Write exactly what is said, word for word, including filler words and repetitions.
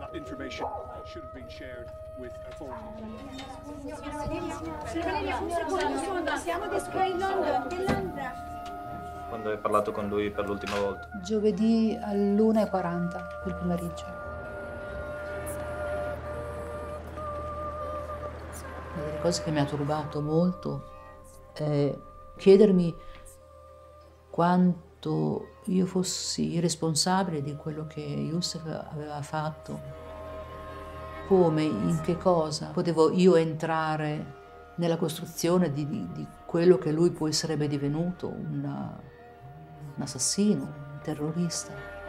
information should have been shared with authorities. Siamo di Sky London, di Londra. Quando hai parlato con lui per l'ultima volta? Giovedì all'una e quaranta del pomeriggio. Una delle cose che mi ha turbato molto è chiedermi quanto io fossi responsabile di quello che Youssef aveva fatto, come, in che cosa potevo io entrare nella costruzione di, di, di quello che lui poi sarebbe divenuto, una, un assassino, un terrorista.